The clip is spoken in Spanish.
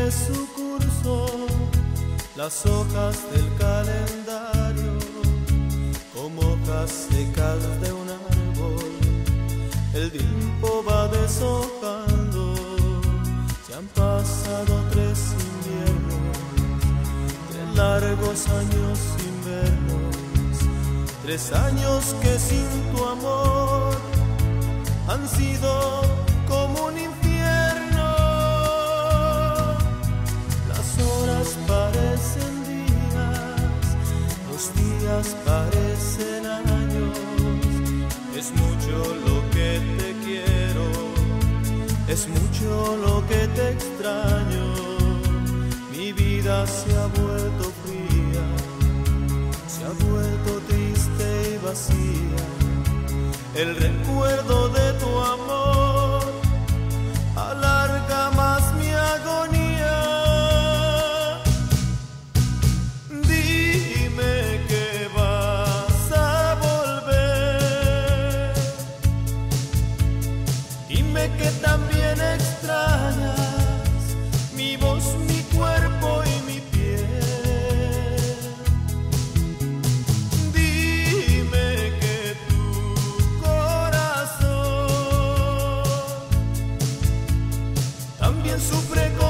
sigue su curso, las hojas del calendario, como hojas secas de un árbol, el tiempo va deshojando. Se han pasado 3 inviernos, 3 largos años sin vernos, 3 años que sin tu amor han sido como un infierno. Las horas parecen días, los días parecen años. Es mucho lo que te quiero, es mucho lo que te extraño. Mi vida se ha vuelto fría, se ha vuelto triste y vacía. El recuerdo de tu amor alarga más mi agonía. Dime que vas a volver, dime que también extrañas mi voz, mi cuerpo y mi piel. Dime que tu corazón también sufre con